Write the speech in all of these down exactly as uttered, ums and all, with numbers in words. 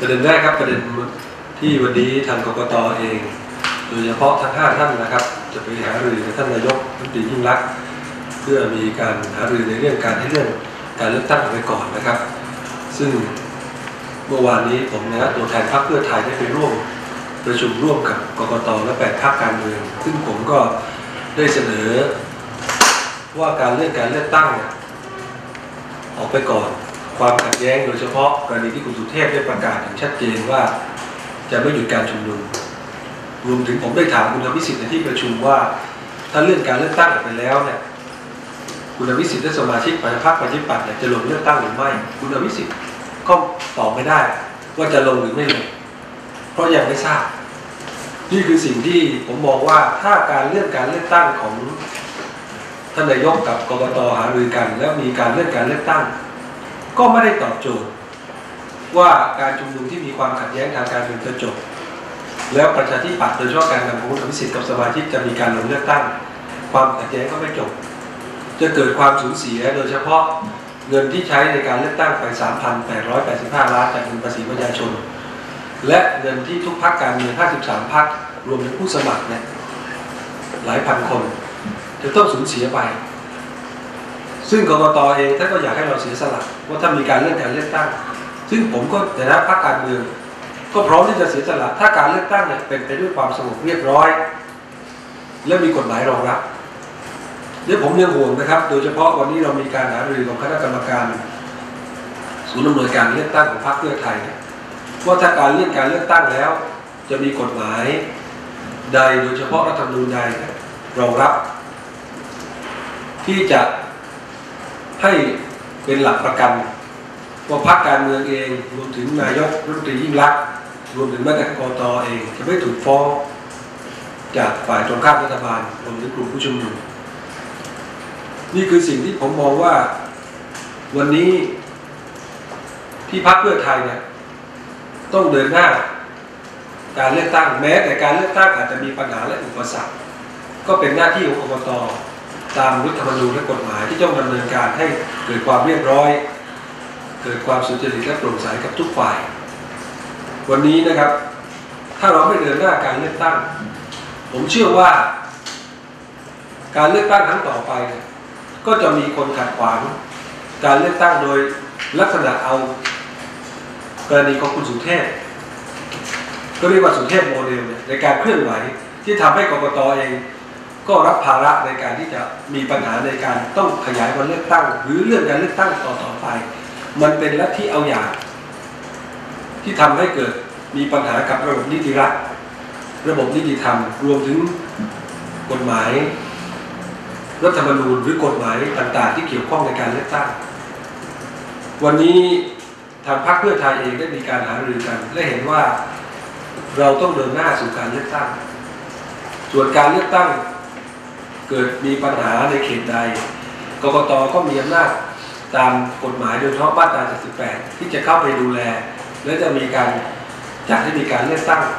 ประเด็นแรกครับประเด็นที่วันนี้ทางกกต.เองโดยเฉพาะทั้งห้าท่านนะครับจะไปหารือกับท่านนายกรัฐมนตรียิ่งลักษณ์เพื่อมีการหารือในเรื่องการให้เรื่องการเลือกตั้งไปก่อนนะครับซึ่งเมื่อวานนี้ผมนะตัวแทนพรรคเพื่อไทยได้ไปร่วมประชุมร่วมกับกกต.และแปดพรรคการเมืองซึ่งผมก็ได้เสนอว่าการเลื่อนการเลือกตั้งออกไปก่อนความขัดแย้งโดยเฉพาะกรณีที่คุณสุเทพได้ประกาศอย่างชัดเจนว่าจะไม่หยุดการชุมนุมรวมถึงผมได้ถามคุณอภิสิทธิ์ในที่ประชุมว่าถ้าเลื่อนการเลือกตั้งออกไปแล้วเนี่ยคุณอภิสิทธิ์และสมาชิกพรรคประชาธิปัตย์จะลงเลือกตั้งหรือไม่คุณอภิสิทธิ์ก็ตอบไม่ได้ว่าจะลงหรือไม่ลงเพราะยังไม่ทราบนี่คือสิ่งที่ผมมองว่าถ้าการเลื่อนการเลือกตั้งของท่านนายกกับกกต.หารือกันแล้วมีการเลื่อนการเลือกตั้งก็ไม่ได้ตอบโจทย์ว่าการชุมนุมที่มีความขัดแย้งทางการเมืองจะจบแล้วประชาธิปัตย์โดยเฉพาะการนำของคุณอภิสิทธิ์กับสมาชิกจะมีการลงเลือกตั้งความขัดแย้งก็ไม่จบจะเกิดความสูญเสียโดยเฉพาะเงินที่ใช้ในการเลือกตั้งไป สามพันแปดร้อยแปดสิบห้า ล้านจากเงินภาษีประชาชนและเงินที่ทุกพรรคการเมืองห้าสิบสามพรรครวมถึงผู้สมัครเนี่ยหลายพันคนจะต้องสูญเสียไปซึ่งกกต.เองท่านก็อยากให้เราเสียสละว่าถ้ามีการเลื่อนการเลือกตั้งซึ่งผมก็ในฐานะพรรคการเมืองก็พร้อมที่จะเสียสละถ้าการเลือกตั้งเนี่ยเป็นไปด้วยความสงบเรียบร้อยและมีกฎหมายรองรับเดี๋ยวผมยังห่วงนะครับโดยเฉพาะวันนี้เรามีการหารือของคณะกรรมการศูนย์อำนวยการเลือกตั้งของพรรคเพื่อไทยว่าถ้าการเลื่อนการเลือกตั้งแล้วจะมีกฎหมายใดโดยเฉพาะรัฐธรรมนูญใดรองรับที่จะให้เป็นหลักประกันว่าพรรคการเมืองเองรวมถึงนายกรัฐมนตรียิ่งลักษณ์รวมถึงแม้แต่กกต.เองจะไม่ถูกฟ้องจากฝ่ายตรงข้ามรัฐบาลรวมถึงกลุ่มผู้ชุมนุมนี่คือสิ่งที่ผมมองว่าวันนี้ที่พรรคเพื่อไทยเนี่ยต้องเดินหน้าการเลือกตั้งแม้แต่การเลือกตั้งอาจจะมีปัญหาและอุปสรรคก็เป็นหน้าที่ของกกต.ตามรัฐธรรมนูญและกฎหมายที่ต้องดำเนินการให้เกิดความเรียบร้อยเกิดความสุจริตและโปร่งใสกับทุกฝ่ายวันนี้นะครับถ้าเราไม่เดินหน้าการเลือกตั้งผมเชื่อว่าการเลือกตั้งครั้งต่อไปก็จะมีคนขัดขวางการเลือกตั้งโดยลักษณะเอากรณีของคุณสุเทพก็เรียกว่าสุเทพโมเดลในการเคลื่อนไหวที่ทำให้กกต.เองก็รับภาระในการที่จะมีปัญหาในการต้องขยายวันเลือกตั้งหรือเรื่องการเลือกตั้งต่อต่อไปมันเป็นลัทธิเอาอย่างที่ทำให้เกิดมีปัญหากับระบบนิติรัฐระบบนิติธรรมรวมถึงกฎหมายรัฐธรรมนูญหรือกฎหมายต่างๆที่เกี่ยวข้องในการเลือกตั้งวันนี้ทางพรรคเพื่อไทยเองได้มีการหารือกันและเห็นว่าเราต้องเดินหน้าสู่การเลือกตั้งส่วนการเลือกตั้งเกิดมีปัญหาในเขตใดกกต.ก็มีอำนาจตามกฎหมายโดยเฉพาะมาตราเจ็ดสิบแปดที่จะเข้าไปดูแลและจะมีการจัดให้มีการเลือกตั้ง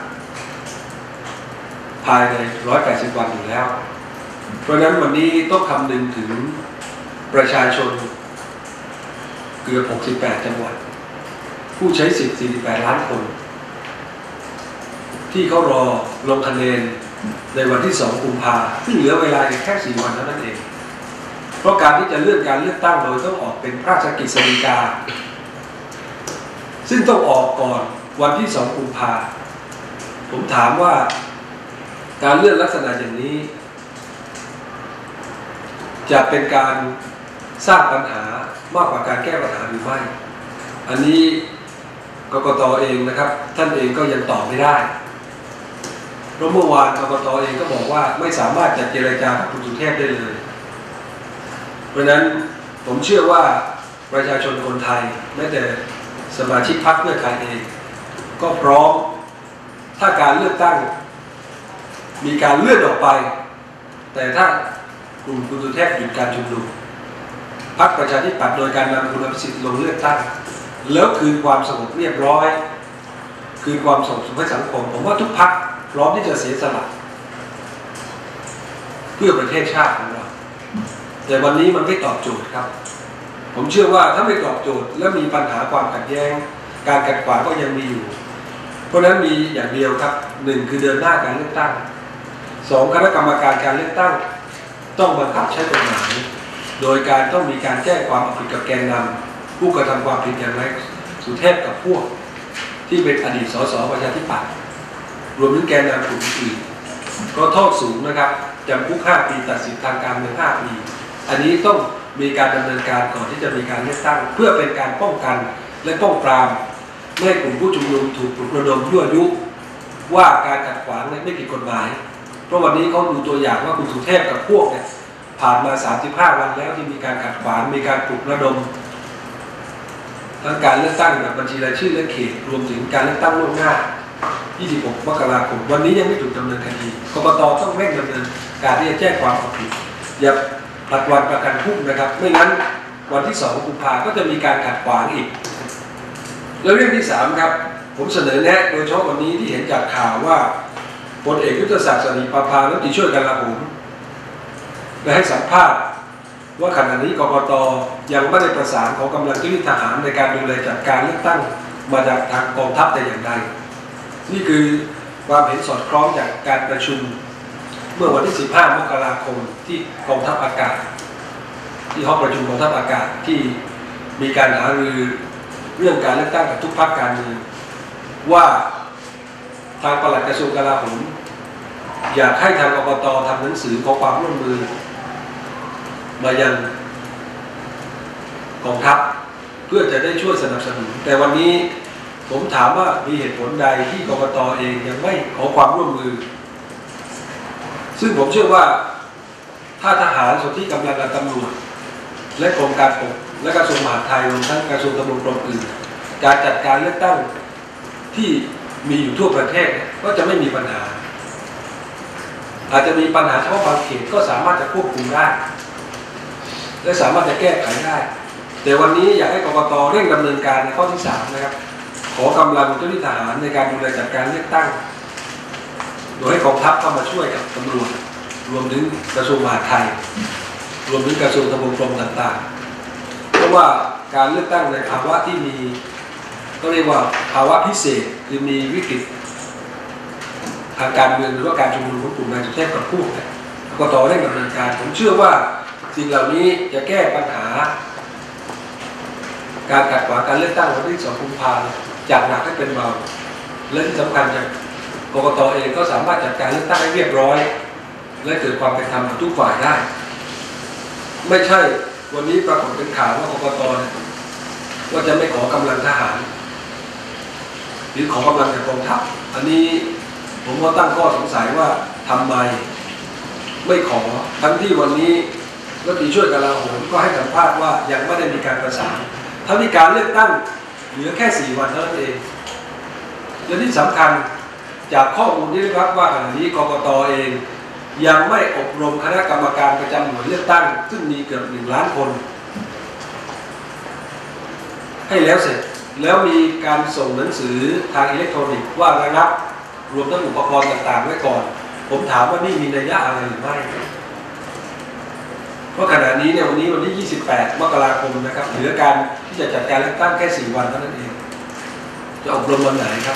ภายในหนึ่งร้อยแปดสิบวันอยู่แล้วเพราะฉะนั้นวันนี้ต้องคำนึงถึงประชาชนเกือบหกสิบแปดจังหวัดผู้ใช้สิทธิ์สี่สิบแปดล้านคนที่เขารอลงคะแนนในวันที่สองกุมภาพันธ์ซึ่งเหลือเวลาแค่สี่วันเท่านั้นเองเพราะการที่จะเลื่อนการเลือกตั้งโดยต้องออกเป็นพระราชกฤษฎีกาซึ่งต้องออกก่อนวันที่สองกุมภาพันธ์ผมถามว่าการเลื่อนลักษณะอย่างนี้จะเป็นการสร้างปัญหามากกว่าการแก้ปัญหาหรือไม่อันนี้กกต.เองนะครับท่านเองก็ยังตอบไม่ได้เพราะเมื่อวานกกต.เองก็บอกว่าไม่สามารถจะเจรจากับคุณสุเทพได้เลยเพราะฉะนั้นผมเชื่อว่าประชาชนคนไทยแม้แต่สมาชิกพรรคเพื่อไทยเองก็พร้อมถ้าการเลือกตั้งมีการเลื่อนออกไปแต่ถ้ากลุ่มคุณสุเทพหยุดการชุมนุมพรรคประชาธิปัตย์โดยการนำคุณอภิสิทธิ์ลงเลือกตั้งแล้วคืนความสงบเรียบร้อยคืนความสงบสุขให้สังคมผมว่าทุกพรรคพร้อมที่จะเสียสละเพื่อประเทศชาติของเราแต่วันนี้มันไม่ตอบโจทย์ครับผมเชื่อว่าถ้าไม่ตอบโจทย์และมีปัญหาความขัดแย้งการขัดขวางก็ยังมีอยู่เพราะนั้นมีอย่างเดียวครับหนึ่งคือเดินหน้าการเลือกตั้งสองคณะกรรมการการเลือกตั้งต้องบังคับใช้กฎหมายโดยการต้องมีการแจ้งความเอาผิดกับแกนนำผู้กระทำความผิดอย่างไรสุเทพกับพวกที่เป็นอดีตสสประชาธิปัตย์รวมถึงแกนนำกลุ่มอื่นก็โทษสูงนะครับจำคุกห้าปีตัดสิทธิทางการเมืองห้าปีอันนี้ต้องมีการดำเนินการก่อนที่จะมีการเลือกตั้งเพื่อเป็นการป้องกันและป้องปรามไม่ให้กลุ่มผู้ชุมนุมถูกปลุกระดมยั่วยุว่าการขัดขวางไม่ผิดกฎหมายเพราะวันนี้เขาดูตัวอย่างว่าคุณสุเทพกับพวกเนี่ยผ่านมาสามสิบห้าวันแล้วที่มีการขัดขวางมีการปลุกระดมทั้งการเลือกตั้งแบบบัญชีรายชื่อและเขตรวมถึงการเลือกตั้งล่วงหน้ายี่สิบหกมกราคมวันนี้ยังไม่ถูกดำเนินคดีกกต.ต้องเร่งดำเนินการที่จะแจ้งความเอาผิดอย่าผลัดวันประกันพรุ่งนะครับไม่งั้นวันที่สองกุมภาพันธ์ก็จะมีการขัดขวางอีกแล้วเรื่องที่สามครับผมเสนอแนะโดยเฉพาะวันนี้ที่เห็นจากข่าวว่าพลเอกยุทธศักดิ์ สรีประภารัฐมนตรีช่วยกลาโหมได้ให้สัมภาษณ์ว่าขณะนี้กกต.ยังไม่ได้ประสานของกำลังเจ้าหน้าที่ทหารในการดูแลจัดการเลือกตั้งมาจากทางกองทัพแต่อย่างใดนี่คือความเห็นสอดคล้องจากการประชุมเมื่อวันที่สิบห้ามกราคมที่กองทัพอากาศที่ห้องประชุมกองทัพอากาศที่มีการหารือเรื่องการเลือกตั้งกับทุกพรรคการเมืองว่าทางปลัดกระทรวงกลาโหมอยากให้ทางกกต.ทำหนังสือขอความร่วมมือมายังกองทัพเพื่อจะได้ช่วยสนับสนุนแต่วันนี้ผมถามว่ามีเหตุผลใดที่กกต.เองยังไม่ขอความร่วมมือซึ่งผมเชื่อว่าถ้าทหารส่วนที่กำลังกับตำรวจและกรมการปกและกระทรวงมหาดไทยรวมทั้งกระทรวงทบวงกรมอื่นการจัดการเลือกตั้งที่มีอยู่ทั่วประเทศก็จะไม่มีปัญหาอาจจะมีปัญหาเฉพาะบางเขตก็สามารถจะควบคุมได้และสามารถจะแก้ไขได้แต่วันนี้อยากให้กกต.เร่งดำเนินการในข้อที่สามนะครับขอกำลังเจ้าหน้าที่ทหารในการดูแลจัดการเลือกตั้งโดยให้กองทัพเข้ามาช่วยกับตำรวจรวมถึงกระทรวงมหาดไทยรวมถึงกระทรวงทบวงกรมต่างๆเพราะว่าการเลือกตั้งในภาวะที่มีก็เรียกว่าภาวะพิเศษคือมีวิกฤตทางการเมืองหรือว่าการชุมนุมของกลุ่มนายสุเทพกับพวกเนี่ยกกต.ได้ดำเนินการผมเชื่อว่าสิ่งเหล่านี้จะแก้ปัญหาการขัดขวางการเลือกตั้งวันที่สองกุมภาพันธ์จากหนักให้เป็นเบาและที่สำคัญจากกกต.เองก็สามารถจัดการเลือกตั้งให้เรียบร้อยและเกิดความเป็นธรรมกับทุกฝ่ายได้ไม่ใช่วันนี้ปรากฏเป็นข่าวว่ากกต.ว่าจะไม่ขอกำลังทหารหรือขอกำลังจากกองทัพอันนี้ผมก็ตั้งข้อสงสัยว่าทำไมไม่ขอทั้งที่วันนี้รัฐมนตรีช่วยกลาโหมก็ให้สัมภาษณ์ว่ายังไม่ได้มีการประสานทั้งที่การเลือกตั้งเหลือแค่สี่วันเท่านั้นเองและที่สำคัญจากข้อมูลที่ได้รับว่าขณะนี้กกต.เองยังไม่อบรมคณะกรรมการประจำหน่วยเลือกตั้งซึ่งมีเกือบหนึ่งล้านคนให้แล้วเสร็จแล้วมีการส่งหนังสือทางอิเล็กทรอนิกส์ว่าระงับรวมทั้งอุปกรณ์ต่างๆไว้ก่อนผมถามว่านี่มีนัยยะอะไรหรือไม่เพราะขณะนี้เนี่ยวันนี้วันที่ยี่สิบแปดมกราคมนะครับเหลือการที่จะจัดการเลือกตั้งแค่สี่วันเท่านั้นเองจะอบรมวันไหนครับ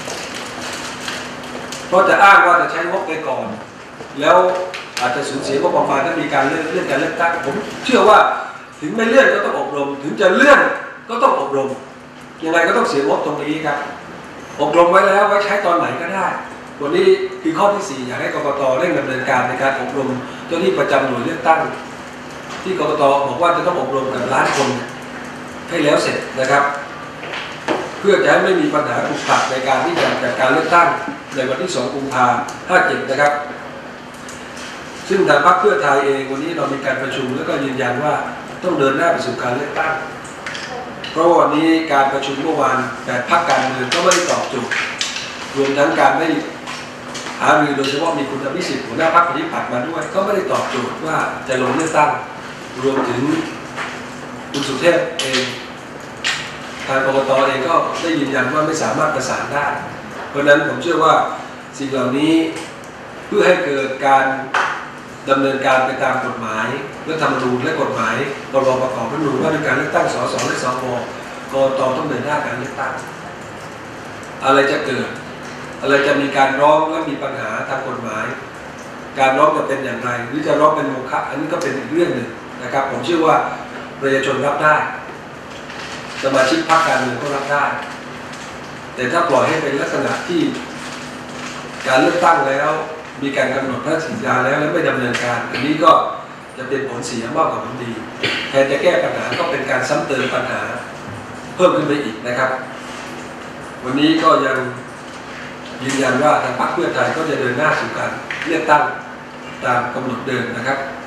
เพราะจะอ้างว่าจะใช้งบไปก่อนแล้วอาจจะสูญเสียงบประมาณถ้ามีการเลื่อนเลื่อนการเลือกตั้งผมเชื่อว่าถึงไม่เลื่อนก็ต้องอบรมถึงจะเลื่อนก็ต้องอบรมยังไงก็ต้องเสียงบตรงนี้ครับอบรมไว้แล้วไว้ใช้ตอนไหนก็ได้วันนี้คือข้อที่สี่อยากให้กกต.เร่งดำเนินการในการอบรมเจ้าหน้าที่ประจำหน่วยเลือกตั้งที่กกต.บอกว่าจะต้องอบรมกับล้านคนให้แล้วเสร็จนะครับเพื่อจะให้ไม่มีปัญหาอุปสรรคในการที่จะจัดการเลือกตั้งในวันที่สองกุมภาพันธ์ห้าเจ็ดนะครับซึ่งทางพรรคเพื่อไทยเองวันนี้เรามีการประชุมแล้วก็ยืนยันว่าต้องเดินหน้าไปสู่การเลือกตั้งเพราะวันนี้การประชุมเมื่อวานแต่พรรคการเมืองก็ไม่ได้ตอบโจทย์รวมทั้งการไม่หารือโดยเฉพาะมีคุณอภิสิทธิ์หัวหน้าพรรคประชาธิปัตย์มาด้วยก็ไม่ได้ตอบโจทย์ว่าจะลงเลือกตั้งรวมถึงคุณสุเทพเองทางกกต.เองก็ได้ยืนยันว่าไม่สามารถประสานได้เพราะฉะนั้นผมเชื่อว่าสิ่งเหล่านี้เพื่อให้เกิดการดำเนินการไปตามกฎหมายรัฐธรรมนูญและกฎหมายพรบประกอบรัฐธรรมนูญว่าด้วยการเลือกตั้งสสและสวกกต.ต้องเดินหน้าการเลือกตั้งอะไรจะเกิดอะไรจะมีการร้องและมีปัญหาทางกฎหมายการร้องจะเป็นอย่างไรหรือจะร้องเป็นโมฆะอันนี้ก็เป็นอีกเรื่องหนึ่งนะครับผมเชื่อว่าประชาชนรับได้สมาชิกพรรคการเมืองก็รับได้แต่ถ้าปล่อยให้เป็นลักษณะที่การเลือกตั้งแล้วมีการกำหนดพระราชกิจการแล้วและไม่ดำเนินการอันนี้ก็จะเป็นผลเสียมากกว่าผลดีแทนจะแก้ปัญหาก็เป็นการซ้ำเติมปัญหาเพิ่มขึ้นไปอีกนะครับวันนี้ก็ยังยืนยันว่าทางพรรคเพื่อไทยก็จะเดินหน้าสู่การเลือกตั้งตามกำหนดเดิมนะครับ